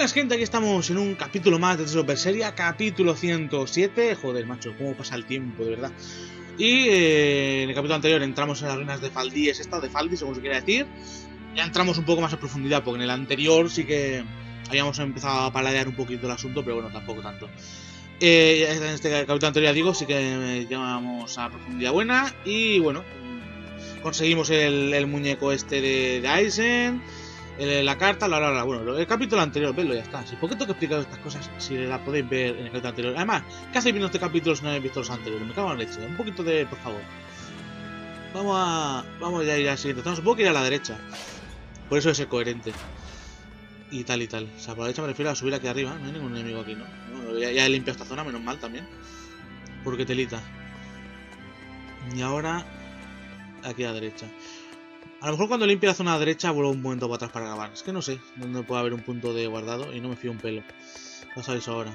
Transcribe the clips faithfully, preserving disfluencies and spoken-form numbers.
buenas, gente, aquí estamos en un capítulo más de Tales of Berseria, capítulo ciento siete. Joder, macho, cómo pasa el tiempo, de verdad. Y eh, en el capítulo anterior entramos en las ruinas de Faldíes, esta, o de Faldi, según se quiera decir. Ya entramos un poco más a profundidad, porque en el anterior sí que habíamos empezado a paladear un poquito el asunto, pero bueno, tampoco tanto. Eh, en este capítulo anterior, ya digo, sí que llegamos a profundidad buena. Y bueno, conseguimos el, el muñeco este de, de Aizen, el, la carta, la, la, la. Bueno, el capítulo anterior, vedlo, ya está. Si, ¿por qué tengo que explicar estas cosas si la podéis ver en el capítulo anterior? Además, ¿qué hacéis viendo este capítulo si no habéis visto los anteriores? Me cago en la leche. Un poquito de, por favor. Vamos a... Vamos ya a ir al siguiente. Estamos, supongo que ir a la derecha. Por eso es ser coherente. Y tal y tal. O sea, por la derecha me refiero a subir aquí arriba. No hay ningún enemigo aquí, ¿no? Bueno, ya, ya he limpiado esta zona, menos mal también. Porque telita. Y ahora... Aquí a la derecha. A lo mejor cuando limpie la zona derecha vuelvo un momento para atrás para grabar. Es que no sé dónde puede haber un punto de guardado y no me fío un pelo. Lo sabéis ahora.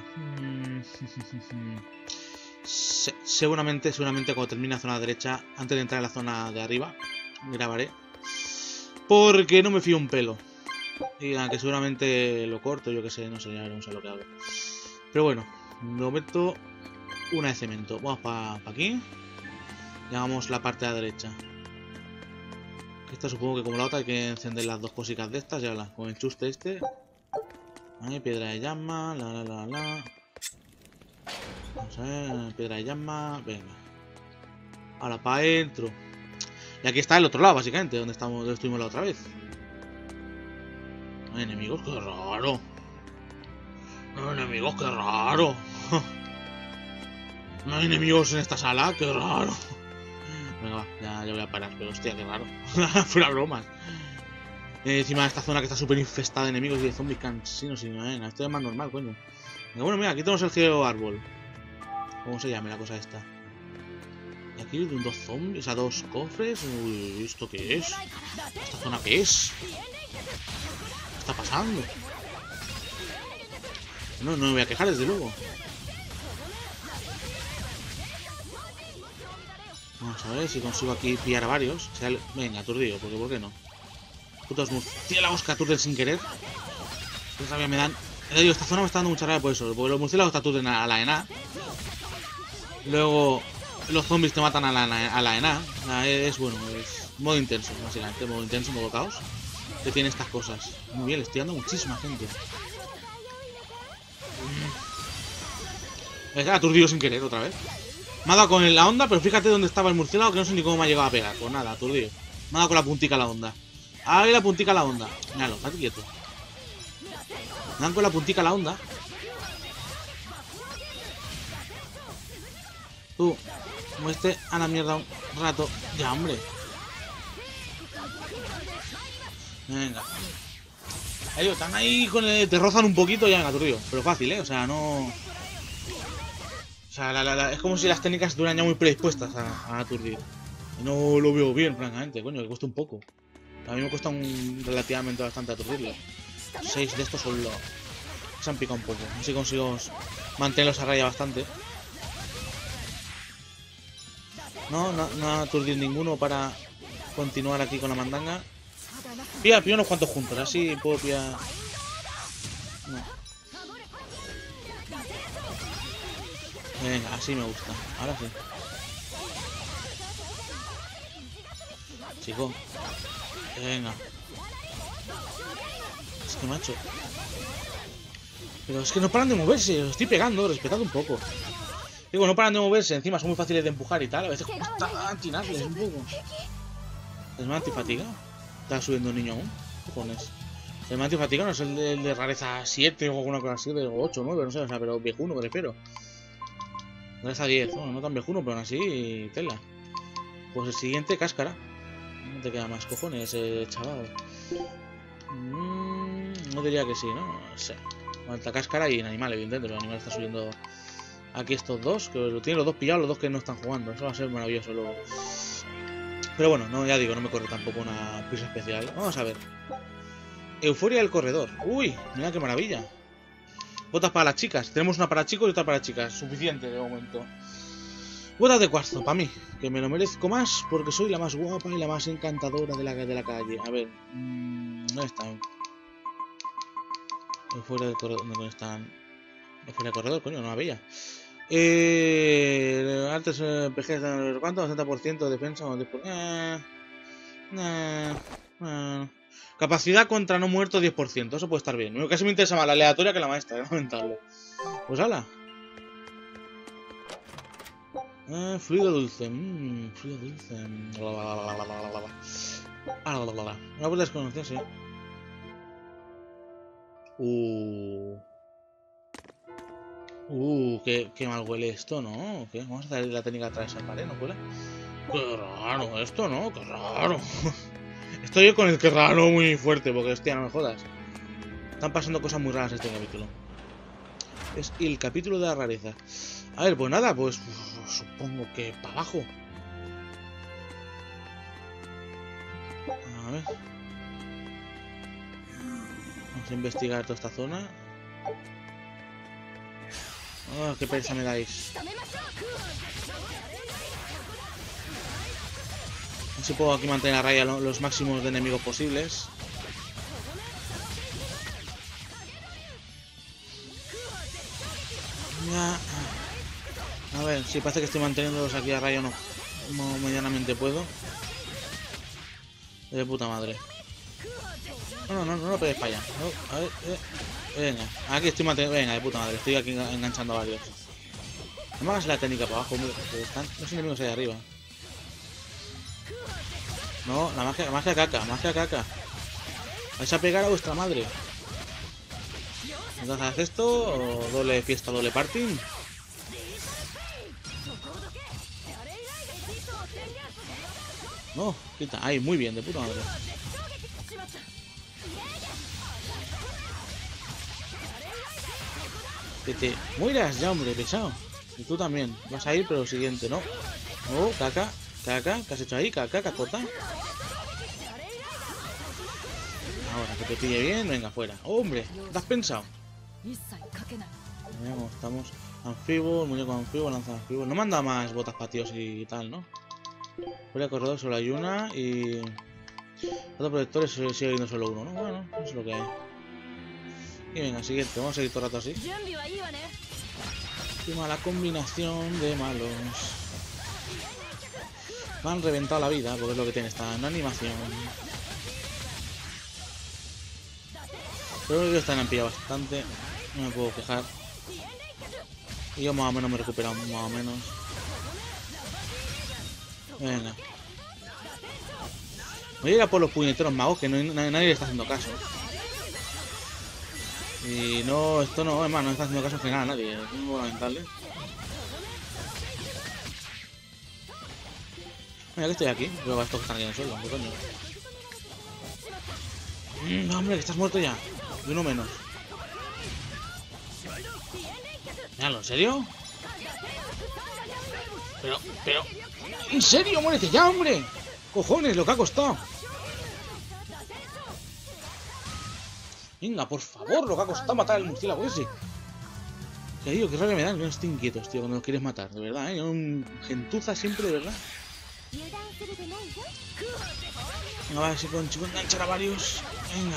Se seguramente, seguramente cuando termine la zona derecha, antes de entrar en la zona de arriba, grabaré. Porque no me fío un pelo. Y aunque seguramente lo corto, yo que sé, no sé, ya veremos a lo que hago. Pero bueno, de momento, una de cemento. Vamos para pa aquí. Llegamos la parte de la derecha. Esta supongo que como la otra hay que encender las dos cositas de estas, ya la con el chuste este. Ahí, piedra de llama, la la la la. Vamos a ver, piedra de llama, venga. Ahora para adentro. Y aquí está el otro lado, básicamente, donde estamos, donde estuvimos la otra vez. No hay enemigos, qué raro. No hay enemigos, qué raro. No hay enemigos en esta sala, qué raro. Venga, va, ya, ya voy a parar, pero hostia, qué raro. Fuera bromas. Eh, encima de esta zona que está súper infestada de enemigos y de zombies cansinos y no, venga, esto es más normal, coño. Venga, bueno, mira, aquí tenemos el geo árbol. ¿Cómo se llama la cosa esta? Y aquí dos zombies, o sea, dos cofres. Uy, ¿esto qué es? ¿Esta zona qué es? ¿Qué está pasando? No, no me voy a quejar, desde luego. Vamos a ver si consigo aquí pillar a varios. O sea, venga, aturdido, porque ¿por qué no? Putos murciélagos que aturden sin querer. Qué rabia me dan. Eh, digo, esta zona me está dando mucha rabia por eso. Porque los murciélagos te aturden a la ENA. Luego los zombies te matan a la, a la ENA. Es bueno, es modo intenso, básicamente. Modo intenso, modo caos. Que tiene estas cosas. Muy bien, le estoy dando muchísima gente. Es aturdido sin querer otra vez. Me ha dado con la onda, pero fíjate dónde estaba el murciélago que no sé ni cómo me ha llegado a pegar. Pues nada, aturdido. Me ha dado con la puntica a la onda. Ahí la puntica a la onda. Míralo, estate quieto. Me dan con la puntica a la onda. Tú, como esté a la mierda un rato. Ya, hombre. Venga. Ahí están ahí con el... Te rozan un poquito y ya, venga, aturdido. Pero fácil, ¿eh? O sea, no... O sea, la, la, la, es como si las técnicas estuvieran ya muy predispuestas a, a aturdir. Y no lo veo bien, francamente, coño, que cuesta un poco. A mí me cuesta un, relativamente bastante aturdirlo. Seis de estos solo se han picado un poco. Así consigo mantenerlos a raya bastante. No, no, no ha aturdido ninguno para continuar aquí con la mandanga. Pilla, pilla unos cuantos juntos, así puedo pillar... No. Venga, así me gusta. Ahora sí. Chico. Venga. Es que macho. Pero es que no paran de moverse. Los estoy pegando. Respetad un poco. Digo, no paran de moverse. Encima son muy fáciles de empujar y tal. A veces cuesta atinarles un poco. ¿Es más antifatiga? Está subiendo un niño aún. ¿Qué pones? El más antifatiga no es el de, el de rareza siete o alguna cosa así. De ocho, nueve, no sé. O sea, pero viejuno me refiero. Rareza diez. Bueno, no tan viejuno, pero aún así tela. Pues el siguiente, cáscara. No te queda más cojones, eh, chaval. Mm, no diría que sí, ¿no? No sé. Falta cáscara y en animal, evidentemente. Pero el animal está subiendo aquí estos dos. Que lo tienen los dos pillados, los dos que no están jugando. Eso va a ser maravilloso luego. Pero bueno, no, ya digo, no me corre tampoco una prisa especial. Vamos a ver. Euforia del corredor. Uy, mira qué maravilla. Botas para las chicas. Tenemos una para chicos y otra para chicas. Suficiente de momento. Botas de cuarzo, para mí. Que me lo merezco más porque soy la más guapa y la más encantadora de la, de la calle. A ver. Mmm, ¿dónde están? Fuera del corredor. ¿Dónde están? Fuera del corredor, coño, no la veía. Eh, antes eh, P G, ¿cuánto? ochenta por ciento de defensa. Eh, eh, eh. Capacidad contra no muerto diez por ciento. Eso puede estar bien. Casi me interesa más la aleatoria que la maestra, es lamentable. Pues hala. Eh, fluido dulce. Mmm, fluido dulce. Una puta desconocida, sí. Uh. Uh, qué, qué mal huele esto, ¿no? ¿Qué? Vamos a hacer la técnica atrás de esa pared, ¿no huele? Qué raro esto, ¿no? Qué raro. Estoy con el que raro muy fuerte, porque hostia, no me jodas. Están pasando cosas muy raras en este capítulo. Es el capítulo de la rareza. A ver, pues nada, pues uf, supongo que para abajo. A ver. Vamos a investigar toda esta zona. Oh, qué pereza me dais. A ver si puedo aquí mantener a raya los máximos de enemigos posibles. Ya. A ver, si parece que estoy manteniéndolos aquí a raya o no. Como medianamente puedo. De puta madre. No, no, no, no lo pegues para allá. No, a ver, eh. Venga, aquí estoy manteniendo. Venga, de puta madre, estoy aquí enganchando a varios. No me hagas la técnica para abajo, hombre, porque están los enemigos ahí arriba. No, la magia, la magia caca, magia caca. Vais a pegar a vuestra madre. Entonces, ¿haz esto? ¿O doble fiesta, doble party? No, quita, ahí, muy bien, de puta madre. Que te mueras ya, hombre, pesado. Y tú también. Vas a ir, pero siguiente, ¿no? Oh, caca, caca. ¿Qué has hecho ahí? Caca, cacota. Ahora, que te pille bien. Venga, fuera. Oh, hombre, ¿te has pensado? Veamos, estamos. Anfibo, muñeco anfibo, lanza anfibo. No manda más botas patios y tal, ¿no? Fuera de corredor solo hay una y... Otros protectores sigue habiendo solo uno, ¿no? Bueno, eso es lo que hay. Y venga, siguiente, vamos a seguir todo el rato así. Qué mala combinación de malos. Me han reventado la vida, porque es lo que tiene esta animación. Pero ellos están pillado bastante. No me puedo quejar. Y yo más o menos me he recuperado, más o menos. Venga. Voy a ir a por los puñeteros magos, que no, nadie le está haciendo caso. Y no, esto no, hermano, no está haciendo caso que nada a nadie. Es muy lamentable. Mira que estoy aquí. Luego a estos que están aquí en el suelo, ¿qué coño? Mm, no, hombre, que estás muerto ya. Y uno menos. Míralo, ¿en serio? Pero, pero... ¿En serio? ¡Muérete ya, hombre! ¡Cojones, lo que ha costado! Venga, por favor, lo que ha costado matar al murciélago ese. Que digo, qué rabia me dan, que no estén quietos, tío, cuando los quieres matar, de verdad, ¿eh? Un gentuza siempre, de verdad. Venga, a ver si consigo enganchar a varios. Venga.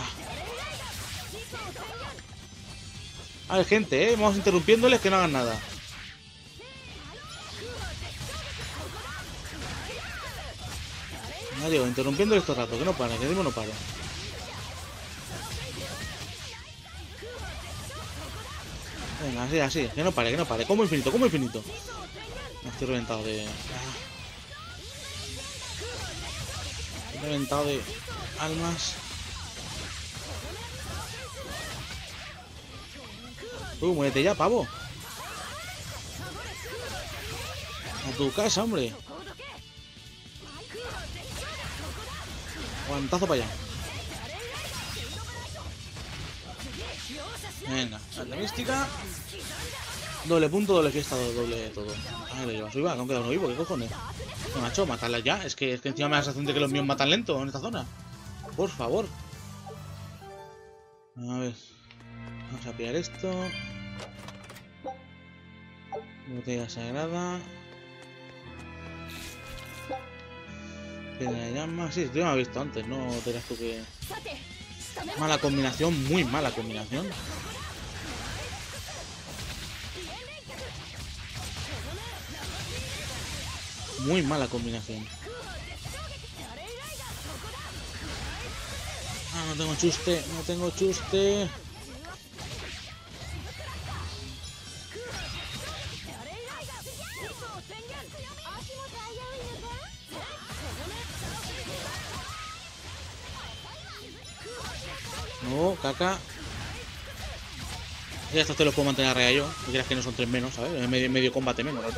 A ver, gente, ¿eh? Vamos interrumpiéndoles que no hagan nada. Ya digo, interrumpiéndoles todo el rato, que no pare, que digo no pare. Venga, así, así, que no pare, que no pare. Como infinito, como infinito. Me estoy reventado de... Estoy reventado de almas. Uh, muérete ya, pavo. A tu casa, hombre. Guantazo para allá. Venga, la mística. Doble punto, doble fiesta, doble todo. Ah, lo llevas viva, que aún queda uno vivo, ¿qué cojones? No, macho, matarla ya. Es que, es que encima me da la sensación de que los míos matan lento en esta zona. Por favor. A ver. Vamos a pillar esto. Botella sagrada. Piedra de llama. Sí, tú ya me has visto antes, no te dirás tú que... Mala combinación, muy mala combinación. Muy mala combinación. Ah, no tengo chuste, no tengo chuste. No, caca. Ya estos te los puedo mantener a raya yo. No quieras que no son tres menos, ¿sabes? Es medio, medio combate menos, ¿no?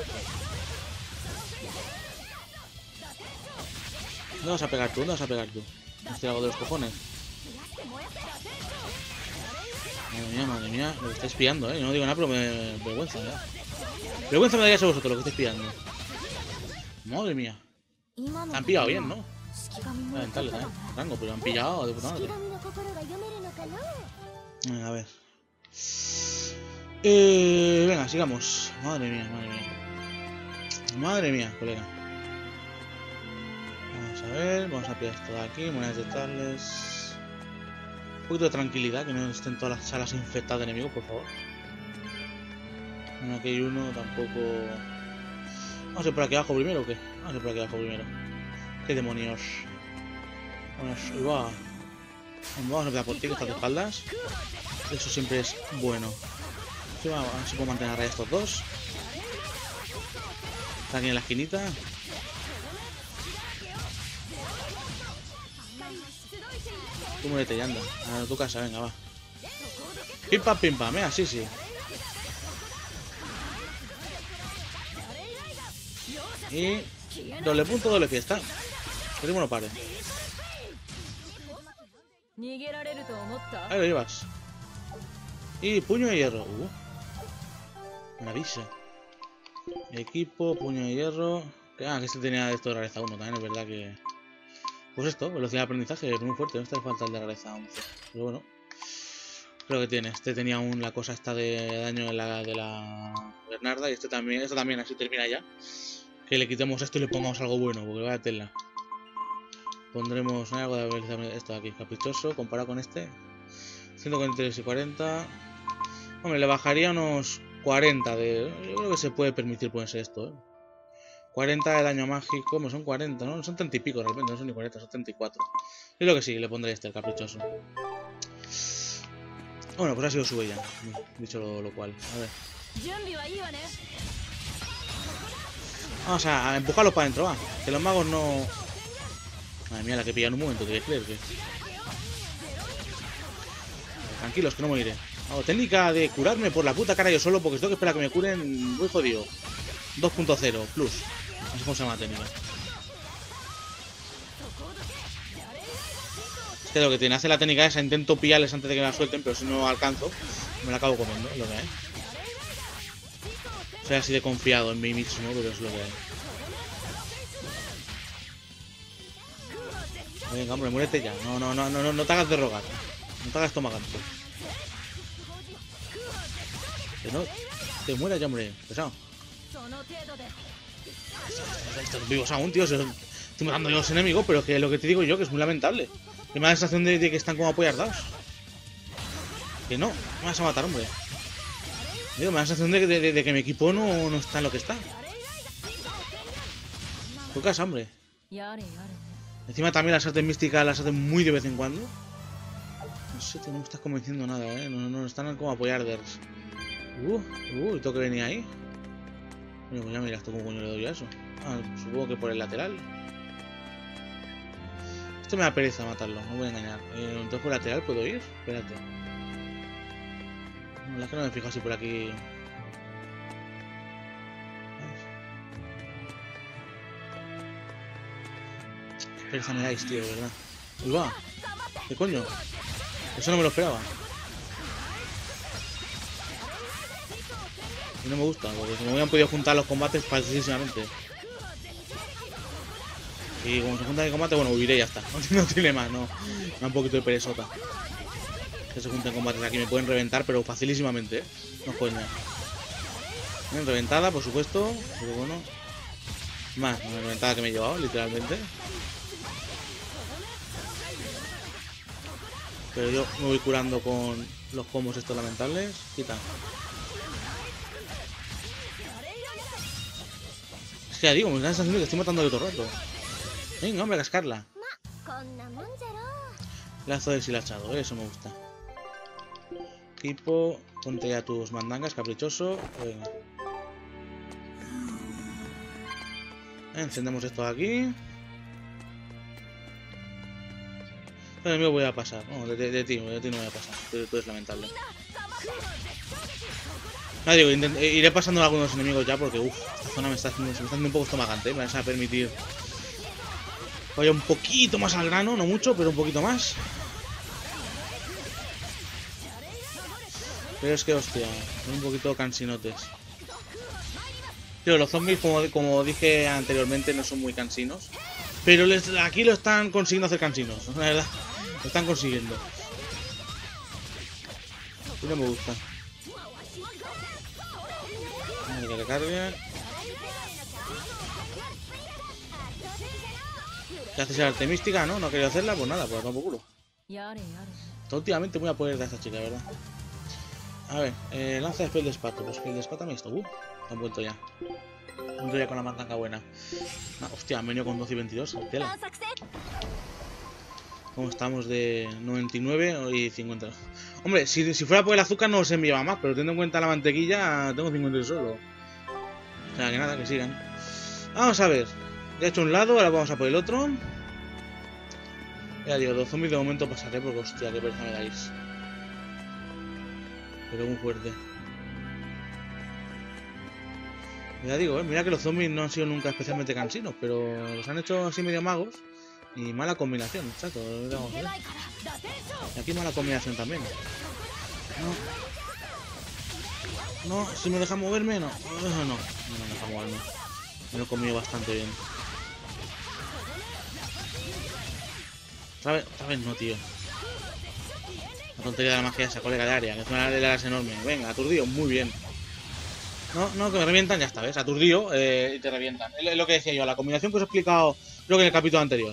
¿Dónde vas a pegar tú? ¿Dónde vas a pegar tú? ¿Me estoy algo de los cojones? Madre mía, madre mía. Lo que estáis pillando, ¿eh? Yo no digo nada, pero me vergüenza, ¿eh? Vergüenza me daría a vosotros lo que estáis pillando. Madre mía. Se han pillado bien, ¿no? Lamentable, ¿eh? Rango, pero han pillado de puta madre. A ver. Eh, venga, sigamos. Madre mía, madre mía. Madre mía, colega. Vamos a ver, vamos a pillar esto de aquí, monedas de tales. Un poquito de tranquilidad, que no estén todas las salas infectadas de enemigos, por favor. Bueno, aquí hay uno, tampoco. Vamos a ir por aquí abajo primero o qué? Vamos a ir por aquí abajo primero. ¿Qué demonios? Vamos, ahí va. Vamos a empezar por ti, que estás de espaldas. Eso siempre es bueno. Sí, vamos, a ver si puedo mantener a raya estos dos. Está aquí en la esquinita. Tú muérete y anda. A tu casa, venga, va. Pim pam, pim pam, eh, sí, sí. Y doble punto, doble fiesta. Que no pare. Ahí lo llevas. Y puño de hierro. Uh. Maravilla. Equipo, puño de hierro. Ah, que este tenía esto de rareza uno también, es verdad que. Pues esto, velocidad de aprendizaje, es muy fuerte. No está falta el de rareza once. Pero bueno. Creo que tiene. Este tenía aún la cosa esta de daño de la, de la Bernarda. Y este también. Esto también, así termina ya. Que le quitemos esto y le pongamos algo bueno, porque vaya tela. Pondremos ¿no? algo de habilidad. Esto de aquí, caprichoso, comparado con este. ciento cuarenta y tres y cuarenta. Hombre, le bajaría unos cuarenta de. Yo creo que se puede permitir ponerse esto, ¿eh? cuarenta de daño mágico, no son cuarenta, ¿no? Son treinta y pico realmente, no son ni cuarenta, son treinta y cuatro. Yo creo que sí, le pondré este, el caprichoso. Bueno, pues ha sido su ella, dicho lo, lo cual. A ver. Vamos a, a empujarlos para adentro, va. Que los magos no. Madre mía, la que pillan un momento, ¿te creer que? Tranquilos, que no moriré. Hago técnica de curarme por la puta cara yo solo, porque si tengo que esperar a que me curen, muy jodido. dos punto cero, plus. Así como se llama la técnica. Es que lo que tiene, hace la técnica esa, intento pillarles antes de que me la suelten, pero si no alcanzo, me la acabo comiendo, es lo que hay. Soy así de confiado en mí mismo, pero es lo que hay. Venga, hombre, muérete ya. No, no, no, no, no te hagas de rogar. No te hagas tomagante. Que no te mueras ya, hombre. Pesado. Están vivos aún, tío. Estoy matando yo a los enemigos, pero que lo que te digo yo, que es muy lamentable. Que me da la sensación de, de que están como apoyardados. Que no, me vas a matar, hombre. Digo, me da la sensación de, de, de, de que mi equipo no, no está en lo que está. Tu casa, hombre. Encima también las artes místicas las hacen muy de vez en cuando. No sé, tú no me estás convenciendo nada, eh. No, no, están como apoyarders. Uh, uh, ¿y todo que venía ahí? Bueno, pues ya mira esto, ¿cómo coño le doy a eso? Ah, supongo que por el lateral. Esto me da pereza matarlo, no voy a engañar. Eh, entonces por el lateral puedo ir. Espérate. La verdad es que no me fijo así por aquí. Qué pereza me dais, tío, de verdad. Uy, va. ¿Qué coño? Eso no me lo esperaba. Y no me gusta, porque si me hubieran podido juntar los combates facilísimamente. Y como se juntan en combate, bueno, huiré y ya está. No tiene más, no. Me da un poquito de perezota. Que se junten combates aquí, me pueden reventar, pero facilísimamente, ¿eh? No es coña. Bien, reventada, por supuesto, pero bueno. Más, una reventada que me he llevado, literalmente. Pero yo me voy curando con los combos estos lamentables. Quita. Es que ya digo, me están haciendo que estoy matando de todo el rato. Venga, hombre, a cascarla. Lazo deshilachado, eso me gusta. Equipo, ponte ya tus mandangas, caprichoso. Venga. Encendemos esto de aquí. De mí voy a pasar. No, de, de, de ti, de ti no voy a pasar. Tú, tú es lamentable. No, digo, intent, iré pasando a algunos enemigos ya porque, uff, esta zona me está haciendo, se me está haciendo un poco estomagante. ¿eh? Me vas a permitir que vaya un poquito más al grano, no mucho, pero un poquito más. Pero es que, hostia, son un poquito cansinotes. Pero los zombies, como, como dije anteriormente, no son muy cansinos. Pero les, aquí lo están consiguiendo hacer cansinos, la verdad. Lo están consiguiendo. Y no me gusta. Vale, que recargue. ¿Qué haces el arte mística? ¿No? ¿No quería hacerla? Pues nada, pues tampoco culo. Está últimamente muy a poder de esta chica, ¿verdad? A ver, eh, lanza de spell de espato. Pues spell de espato me esto. Uh, han vuelto ya. Han vuelto ya con la mandanga buena. Ah, hostia, han venido con doce y veintidós. Tela. ¿Cómo estamos de noventa y nueve y cincuenta? Hombre, si, si fuera por el azúcar no se enviaba más, pero teniendo en cuenta la mantequilla, tengo cincuenta y dos solo. O sea, que nada, que sigan. Vamos a ver. Ya he hecho un lado, ahora vamos a por el otro. Ya digo, dos zombies de momento pasaré porque, hostia, qué pereza me dais. Pero muy fuerte. Ya digo, eh, mira que los zombies no han sido nunca especialmente cansinos, pero los han hecho así medio magos. Y mala combinación, chato. Vamos a ver. Y aquí mala combinación también. No. No, si me deja moverme, no. No, no, no me deja moverme. Me lo he comido bastante bien. Otra vez, otra vez no, tío. La tontería de la magia esa, colega de área, que es una área es enorme. Venga, aturdido, muy bien. No, no, que me revientan, ya está, ¿ves? Aturdido eh, y te revientan. Es lo que decía yo, la combinación que os he explicado, creo que en el capítulo anterior.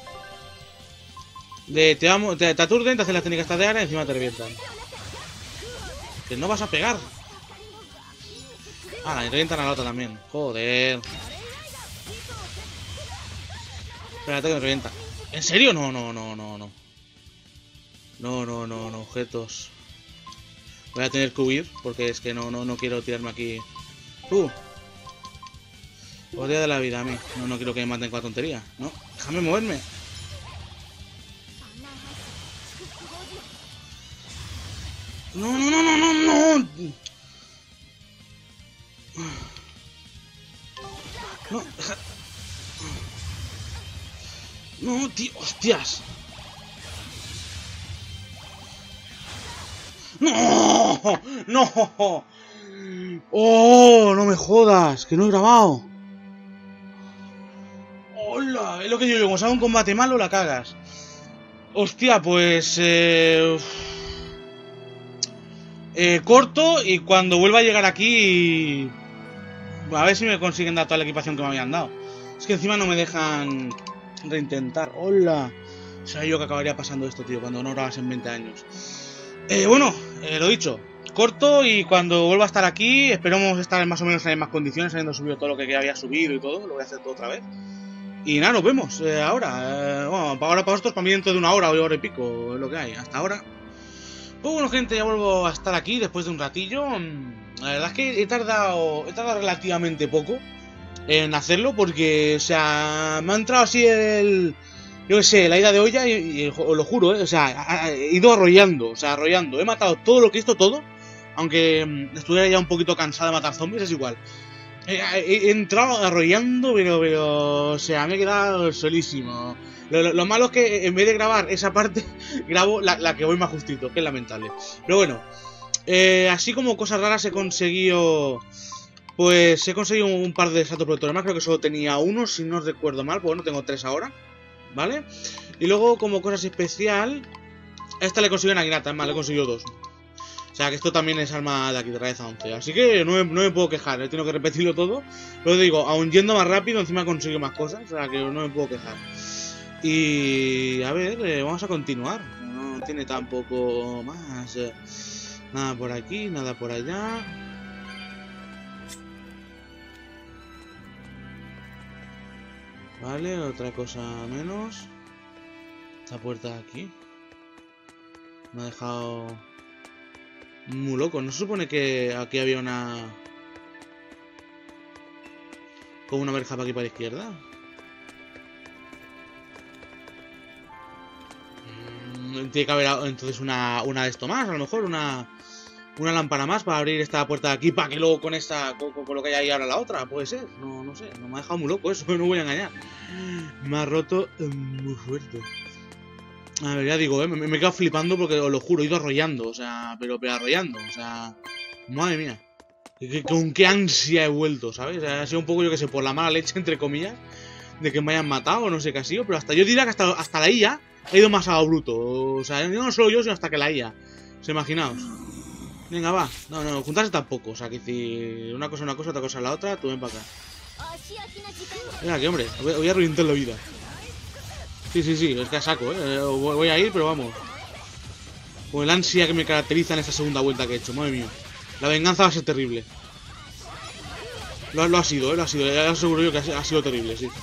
De te, vamos, te, te aturden, te hacen las técnicas de área y encima te revientan. Que no vas a pegar. Ah, y revientan a la otra también. Joder. Espérate que me revienta. ¿En serio? No, no, no, no, no. No, no, no, no, objetos. Voy a tener que huir porque es que no, no, no quiero tirarme aquí. Tú. Odia de la vida a mí. No, no quiero que me maten con la tontería. No, déjame moverme. No, no, no, no, no, no. No, deja... No, tío, hostias. ¡No! ¡No! ¡Oh! No me jodas, que no he grabado. ¡Hola! Es lo que yo digo, como sea un combate malo, la cagas. Hostia, pues... Eh... Eh, corto y cuando vuelva a llegar aquí... A ver si me consiguen dar toda la equipación que me habían dado. Es que encima no me dejan reintentar. ¡Hola! O sea, yo que acabaría pasando esto, tío, cuando no grabas en veinte años. Eh, bueno, eh, lo dicho, corto y cuando vuelva a estar aquí, esperamos estar más o menos en las mismas condiciones, habiendo subido todo lo que había subido y todo, lo voy a hacer todo otra vez. Y nada, nos vemos eh, ahora. Eh, bueno, ahora para vosotros, para mí dentro de una hora o hora y pico, es lo que hay, hasta ahora. Pues bueno, gente, ya vuelvo a estar aquí después de un ratillo. La verdad es que he tardado, he tardado relativamente poco en hacerlo porque, o sea, me ha entrado así el... Yo qué sé, la ida de olla y, y os lo juro, ¿eh? O sea, he ido arrollando, o sea, arrollando. He matado todo lo que he visto, todo. Aunque mmm, estuviera ya un poquito cansado de matar zombies, es igual. He, he, he entrado arrollando, pero, pero, o sea, me he quedado solísimo. Lo, lo, lo malo es que en vez de grabar esa parte, grabo la, la que voy más justito, que es lamentable. Pero bueno, eh, así como cosas raras he conseguido... Pues he conseguido un par de saltos protectores más, creo que solo tenía uno, si no recuerdo mal, pues bueno, tengo tres ahora. ¿Vale? Y luego, como cosas especial, a esta le consigo en Aguinata, es más, le consiguió dos. O sea, que esto también es arma de aquí, de Rareza once. Así que no me, no me puedo quejar, he tenido que repetirlo todo. Pero digo, aún yendo más rápido, encima consigo más cosas. O sea, que no me puedo quejar. Y... a ver, eh, vamos a continuar. No, tiene tampoco más. Eh, nada por aquí, nada por allá. Vale, otra cosa menos. Esta puerta de aquí me ha dejado muy loco. ¿No se supone que aquí había una... como una verja para aquí para la izquierda? Mm, tiene que haber entonces una, una de esto más, a lo mejor una... Una lámpara más para abrir esta puerta de aquí para que luego con esta, con, con lo que hay ahí ahora la otra, puede ser, no, no sé, no me ha dejado muy loco eso, no voy a engañar. Me ha roto eh, muy fuerte. A ver, ya digo, eh, me, me he quedado flipando porque os lo juro, he ido arrollando, o sea, pero, pero arrollando, o sea, madre mía. Con qué ansia he vuelto, ¿sabes? O sea, ha sido un poco, yo que sé, por la mala leche, entre comillas, de que me hayan matado o no sé qué ha sido, pero hasta yo diría que hasta, hasta la I A he ido más a lo bruto, o sea, no solo yo, sino hasta que la I A, ¿se imaginaos? Venga, va. No, no, juntarse tampoco. O sea, que si una cosa es una cosa, otra cosa es la otra, tú ven para acá. Venga, que hombre, voy a reventar la vida. Sí, sí, sí, es que a saco, eh. Voy a ir, pero vamos. Con el ansia que me caracteriza en esta segunda vuelta que he hecho, madre mía. La venganza va a ser terrible. Lo, lo ha sido, eh, lo ha sido. Ya os aseguro yo que ha, ha sido terrible, sí.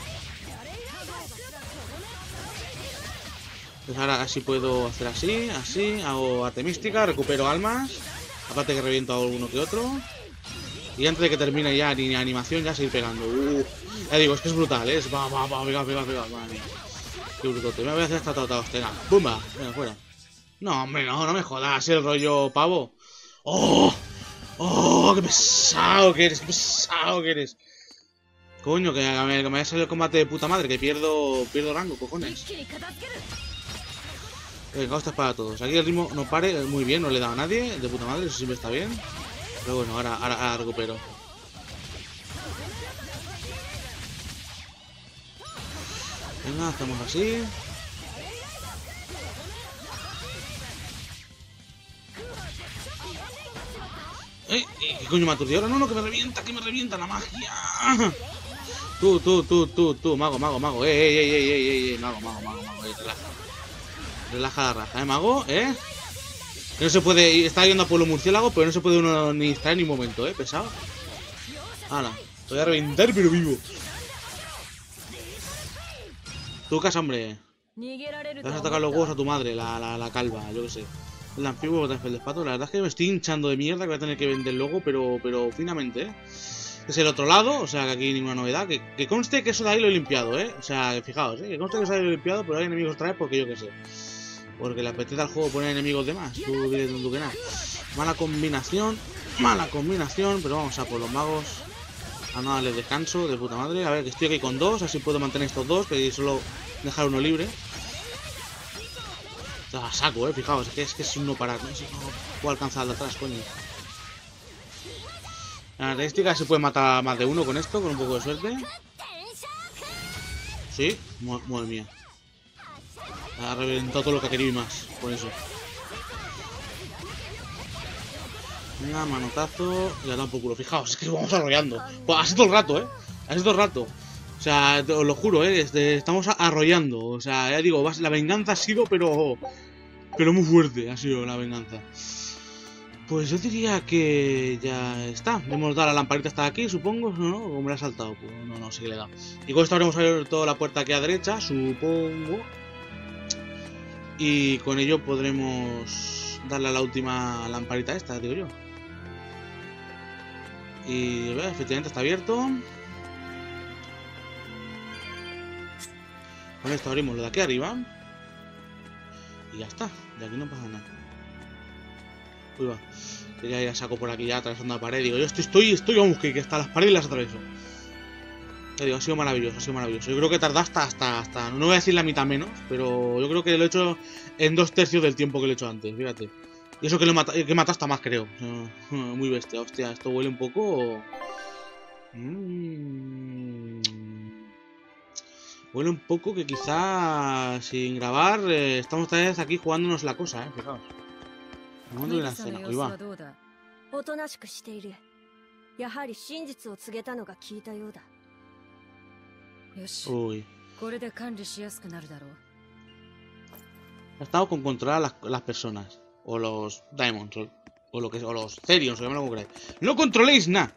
Pues ahora así puedo hacer así, así. Hago arte mística, recupero almas. Aparte que reviento a alguno que otro. Y antes de que termine ya ni animación, ya seguir pegando. Uh, ya digo, es que es brutal, ¿eh? Es va, va, va, pega, pega, pega. Madre mía. Qué brutote. Me voy a hacer esta tata hostia. ¡Bumba! Venga, fuera. No, hombre, no, no me jodas el rollo pavo. ¡Oh! ¡Oh! ¡Qué pesado que eres! ¡Qué pesado que eres! Coño, que me, que me haya salido el combate de puta madre, que pierdo pierdo rango, cojones. Venga, esto es para todos. Aquí el ritmo no pare, muy bien, no le he dado a nadie, de puta madre, eso siempre está bien. Pero bueno, ahora, ahora, ahora recupero. Venga, hacemos así. ¡Eh! ¿Qué coño me ha aturdido ahora? No, no, que me revienta, que me revienta la magia. Tú, tú, tú, tú, tú, mago, mago, mago. Eh, eh, eh, eh, eh, eh, mago, mago, mago, mago, eh, relaja. Relaja la raja, eh, mago, eh. Que no se puede, está yendo a Pueblo Murciélago, pero no se puede uno ni distraer ni un momento, eh, pesado. Hala, te voy a reventar, pero vivo. Tú, casa, hombre. Te vas a tocar los huevos a tu madre, la, la, la calva, yo qué sé. El anfibio, botas de pato. La verdad es que me estoy hinchando de mierda, que voy a tener que vender luego, pero, pero finamente, eh. Es el otro lado, o sea que aquí ninguna novedad. Que, que conste que eso de ahí lo he limpiado, eh. O sea, que fijaos, eh. Que conste que eso de ahí lo he limpiado, pero hay enemigos otra vez porque yo qué sé. Porque le apetece al juego poner enemigos de más. Tú dices tú que nada. Mala combinación. Mala combinación. Pero vamos a por los magos. A no darles descanso de puta madre. A ver, que estoy aquí con dos. Así puedo mantener estos dos. Que solo dejar uno libre. A saco, eh. Fijaos. Es que es, que es un no parar. No sé si no puedo alcanzar de atrás, coño. La característica se puede matar a más de uno con esto. Con un poco de suerte. Sí. Madre mía. Ha reventado todo lo que ha querido y más. Por eso. Venga, manotazo. Y a dar por culo. Fijaos, es que vamos arrollando. Pues así todo el rato, eh. Así todo el rato. O sea, os lo juro, eh. Este, estamos arrollando. O sea, ya digo, la venganza ha sido, pero. Pero muy fuerte ha sido la venganza. Pues yo diría que ya está. Le hemos dado la lamparita hasta aquí, supongo. No, no, como me la ha saltado. Pues no, no sé qué le he dado. Y con esto habremos abierto la puerta aquí a derecha, supongo. Y con ello podremos darle a la última lamparita esta, digo yo. Y ¿ves? Efectivamente está abierto. Con esto abrimos lo de aquí arriba. Y ya está. De aquí no pasa nada. Uy, va. Quería ir a saco por aquí ya atravesando la pared. Digo, yo estoy, estoy, estoy, vamos, que, que hasta las paredes las atraveso. Te digo, ha sido maravilloso, ha sido maravilloso. Yo creo que tarda hasta, hasta, hasta, no voy a decir la mitad menos, pero yo creo que lo he hecho en dos tercios del tiempo que lo he hecho antes, fíjate. Y eso que lo mata, que mata hasta más, creo. Muy bestia, hostia, esto huele un poco... Mm... Huele un poco que quizá sin grabar eh, estamos otra vez aquí jugándonos la cosa, eh, fijaos. El momento de la escena, ahí va. Uy. Ha estado con controlar a las, las personas. O los Diamonds. O, o, lo que, o los Therions, o llamarlo como queráis. No controléis nada.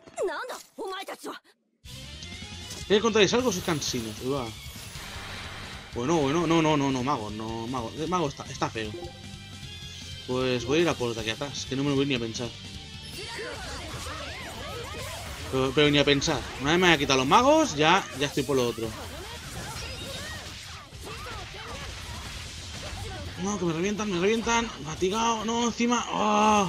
¿Qué controláis algo? Sois cansinos. Uah. Bueno, bueno, no, no, no, no, mago, no, mago. El mago está, está feo. Pues voy a ir a por de aquí atrás, que no me lo voy ni a pensar. Pero, pero ni a pensar. Una vez me haya quitado los magos, ya, ya estoy por lo otro. No, que me revientan, me revientan. Fatigado, no, encima. ¡Oh!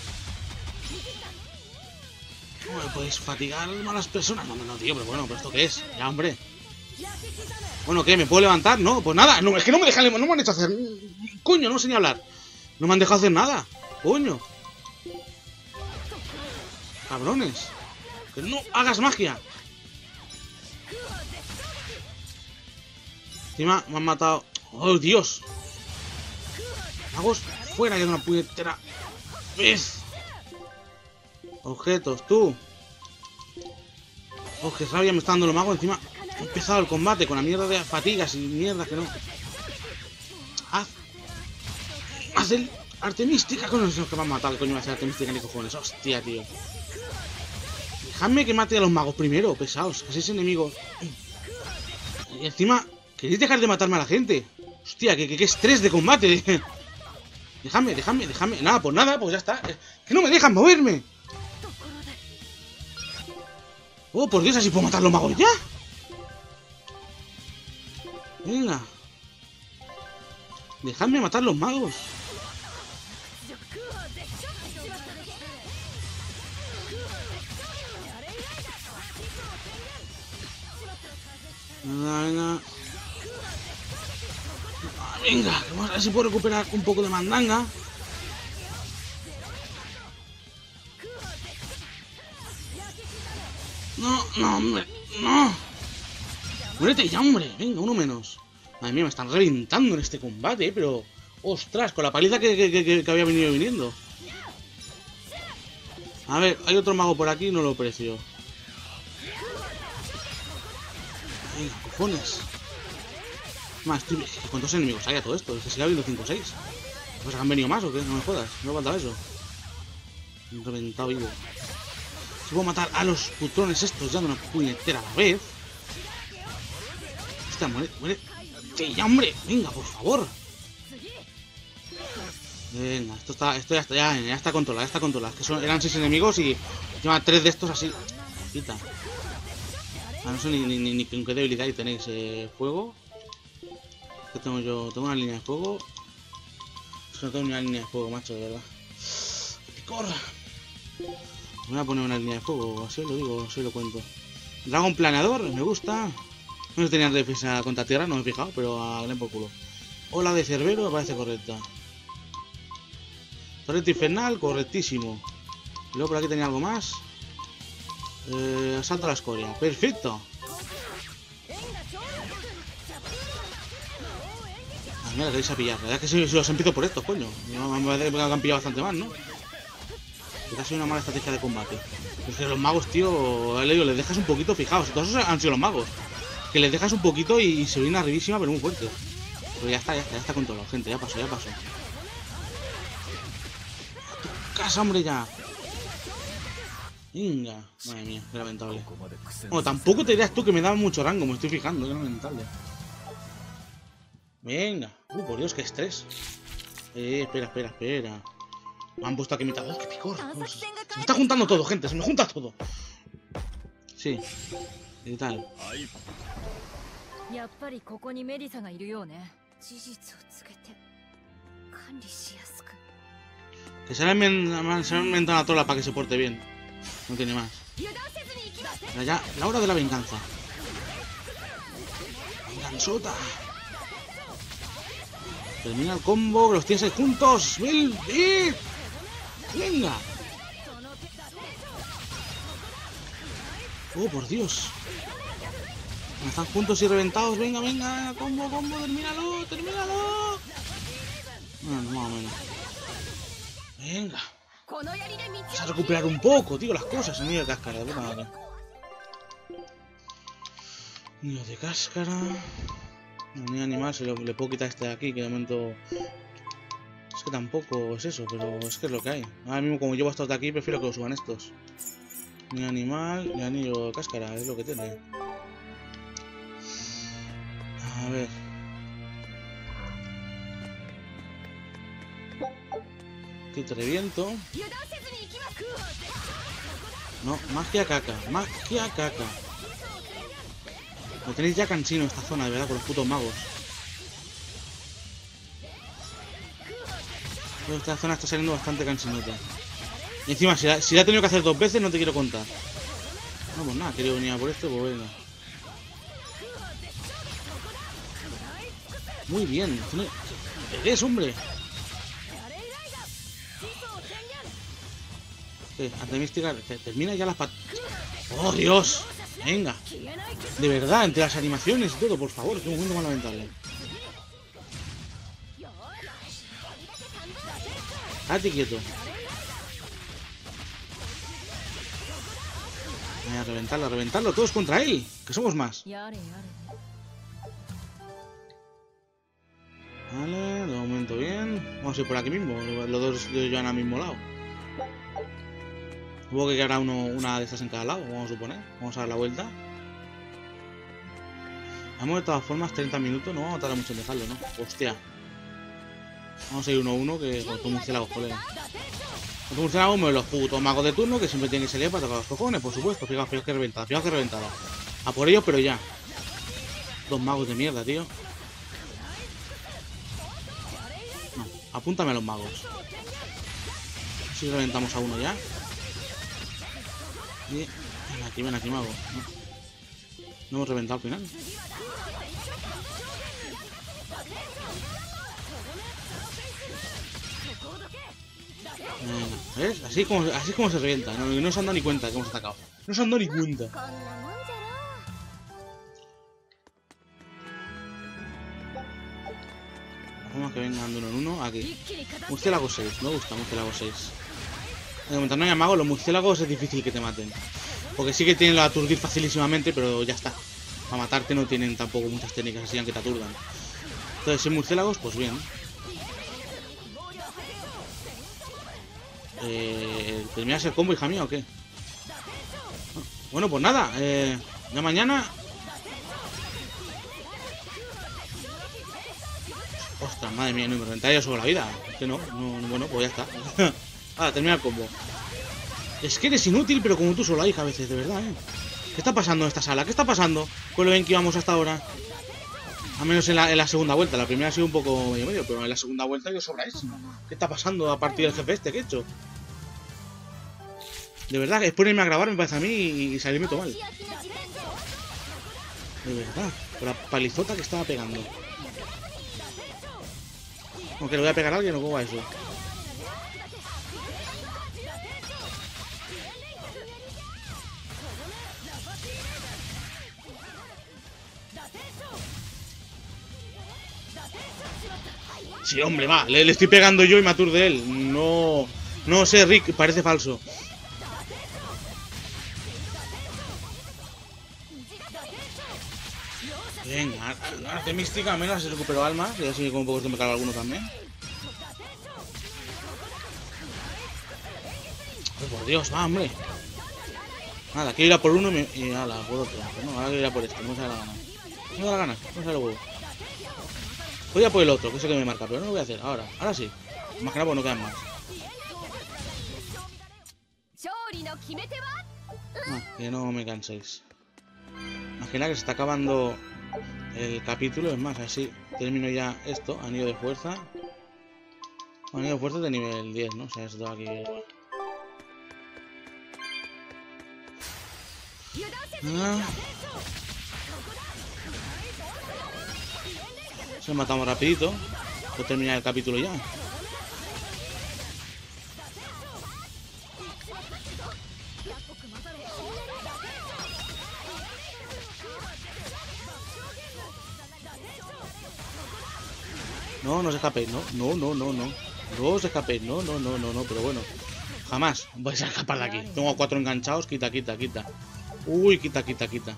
¿Cómo me podéis fatigar malas personas? No, no, tío, pero bueno, ¿pero esto qué es? Ya, hombre. Bueno, ¿qué? ¿Me puedo levantar? No, pues nada. No, es que no me dejan, no me han hecho hacer. Coño, no sé ni hablar. No me han dejado hacer nada. Coño. Cabrones. Que no hagas magia. Encima me han matado. ¡Oh, Dios! Magos fuera ya de una puñetera vez. Objetos, tú. Oh, qué rabia me está dando los magos. Encima he empezado el combate con la mierda de fatigas y mierda que no. Haz. Haz el arte mística con los que me han matado. ¿Qué coño va a hacer arte mística ni cojones? Hostia, tío. Dejadme que mate a los magos primero, pesados. Que sois enemigos. Y encima, ¿queréis dejar de matarme a la gente? Hostia, que, que, que estrés de combate. Déjame, déjame, déjame. Nada, pues nada, pues ya está. Que no me dejan moverme. Oh, por Dios, así puedo matar a los magos ya. Venga. Dejadme matar a los magos. Venga, venga. Ah, venga, vamos a ver si puedo recuperar un poco de mandanga. No, no, hombre, no. Muérete ya, hombre. Venga, uno menos. Madre mía, me están reventando en este combate, eh, pero... Ostras, con la paliza que, que, que, que había venido viniendo. A ver, hay otro mago por aquí, no lo aprecio. Venga, cojones. Más, tío, ¿cuántos enemigos hay a todo esto? Es que sigue habiendo cinco o seis. ¿Pues han venido más o qué? No me jodas, no me falta eso. Me he reventado vivo. Si puedo matar a los putrones estos ya de una puñetera a la vez. Hostia, muere, muere. Sí, ya, hombre, venga, por favor. Venga, esto está, esto ya está, ya, ya está controlado, ya está controlado. Es que son, eran seis enemigos y lleva tres de estos así. Quita. Ah, no sé ni, ni, ni, ni con qué debilidad tenéis. Eh, fuego. ¿Qué tengo yo? Tengo una línea de fuego. Es que no tengo ni una línea de fuego, macho, de verdad. ¡Picor! Me voy a poner una línea de fuego, así lo digo, así lo cuento. Dragón planeador, me gusta. No sé si tenían defensa contra tierra, no me he fijado, pero a gran por culo. Ola de Cerbero me parece correcta. Torrente infernal, correctísimo. Y luego por aquí tenía algo más. Eh, asalto a la escoria, perfecto. Ah, mira, queréis a pillar. La verdad es que si, si los empiezo por estos, coño. Me han pillado bastante más, ¿no? Que ha sido una mala estrategia de combate. Es que los magos, tío, he leído, les dejas un poquito, fijaos. Todos esos han sido los magos. Que les dejas un poquito y se viene arribísima, pero muy fuerte. Pero ya está, ya está, ya está controlado, gente. Ya pasó, ya pasó. ¡A tu casa, hombre, ya! Venga. Madre mía, qué lamentable. Bueno, tampoco te dirías tú que me daba mucho rango, me estoy fijando, qué lamentable. Venga. Uh, por Dios, qué estrés. Eh, espera, espera, espera. Me han puesto aquí mitad. ¡Oh, qué picor! Vamos. Se me está juntando todo, gente. Se me junta todo. Sí. ¿Qué tal? Que se le ha inventado la trola para que se porte bien. No tiene más. Pero ya, la hora de la venganza. Venganzota. Termina el combo, que los tienes ahí juntos. ¡Vel! ¡Eh! ¡Venga! ¡Oh, por Dios! Están juntos y reventados. ¡Venga, venga! ¡Combo, combo! ¡Termínalo! ¡Termínalo! Bueno, más o menos. ¡Venga! Vamos a recuperar un poco, tío, las cosas. El niño de cáscara, de puta madre. Niño de cáscara. El niño animal se lo, le puedo quitar este de aquí, que de momento Es que tampoco es eso, pero es que es lo que hay. Ahora mismo, como llevo estos de aquí, prefiero que lo suban estos. Ni animal, ni anillo de cáscara, es lo que tiene. A ver. Aquí te reviento. No, magia caca, magia caca. Lo tenéis ya cansino esta zona, de verdad, con los putos magos. Esta zona está saliendo bastante cansinota. Y encima, si la, si la he tenido que hacer dos veces, no te quiero contar. No, pues nada, quería venir a por esto, pues venga. Muy bien. ¿Qué es, hombre? ¿Qué? Ante mística, termina ya las pat... ¡Oh, Dios! Venga. De verdad, entre las animaciones y todo, por favor, qué momento más lamentable. Date quieto. Voy a reventarlo, a reventarlo. Todos contra él. Que somos más. Vale, de momento bien. Vamos a ir por aquí mismo. Los dos llevan al mismo lado. Supongo que habrá uno, una de estas en cada lado, vamos a suponer. Vamos a dar la vuelta. Vamos de todas formas treinta minutos. No vamos a tardar mucho en dejarlo, ¿no? Hostia. Vamos a ir uno a uno que con tu murciélago, colega. Con tu murciélago me los putos magos de turno que siempre tienen que salir para tocar los cojones, por supuesto. Fijaos, fijaos que reventada, fijaos que reventada. A por ellos, pero ya. Dos magos de mierda, tío. No, apúntame a los magos. Si reventamos a uno ya. Y... ven aquí, ven aquí, mago. No, no hemos reventado al final. Venga, ¿ves? Así es como, así es como se revienta. No, no se han dado ni cuenta que hemos atacado. No se han dado ni cuenta. Vamos a que vengan de uno en uno. Aquí. Murciélago seis. Me gusta Murciélago seis. De momento no haya magos, los murciélagos es difícil que te maten. Porque sí que tienen lo de aturdir facilísimamente, pero ya está. Para matarte no tienen tampoco muchas técnicas así que te aturdan. Entonces, sin murciélagos, pues bien. Eh, ¿Terminas el combo, hija mía, o qué? Bueno, pues nada. Eh, ya mañana... Ostras, madre mía, no me reventaría sobre la vida. Es que no, no, bueno, pues ya está. Ah, termina el combo. Es que eres inútil, pero como tú sola, hija, a veces, de verdad, ¿eh? ¿Qué está pasando en esta sala? ¿Qué está pasando con lo bien que íbamos hasta ahora? Al menos en la, en la segunda vuelta. La primera ha sido un poco medio medio, pero en la segunda vuelta yo sobradísimo. ¿Qué está pasando a partir del jefe este que he hecho? De verdad, es ponerme a grabar, me parece a mí, y salirme todo mal. De verdad, con la palizota que estaba pegando. Aunque le voy a pegar a alguien o cómo va eso. Sí, hombre, va, le, le estoy pegando yo y me aturde él. No, no sé, Rick, parece falso. Venga, arte mística, al menos se recuperó alma. Y así con un poco me cargo alguno también. Oh, por Dios, va, hombre. Nada, quiero ir a por uno y, me... y ala, por otro. No, ahora quiero ir a por este, no me sale la gana. No me da la gana, no me sale el huevo. Voy a por el otro, que es el que me marca, pero no lo voy a hacer. Ahora, ahora sí. Más que nada porque no quedan más. Ah, que no me canséis. Imagina que se está acabando el capítulo. Es más, así termino ya esto. Anillo de fuerza. Anillo de fuerza de nivel diez, ¿no? O sea, esto aquí. Ah. Se lo matamos rapidito. Pues terminar el capítulo ya. No, no os escapéis, no, no, no, no, no. No os escapéis, no, no, no, no, no, pero bueno. Jamás vais a escapar de aquí. Tengo a cuatro enganchados, quita, quita, quita. Uy, quita, quita, quita.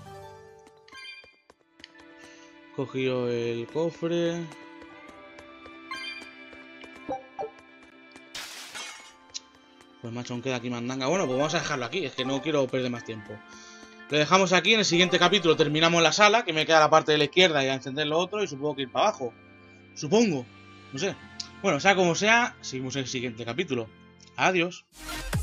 Cogió el cofre. Pues macho, aún queda aquí mandanga. Bueno, pues vamos a dejarlo aquí, es que no quiero perder más tiempo. Lo dejamos aquí, en el siguiente capítulo terminamos la sala, que me queda la parte de la izquierda y a encender lo otro, y supongo que ir para abajo. Supongo, no sé. Bueno, sea como sea, seguimos en el siguiente capítulo. Adiós.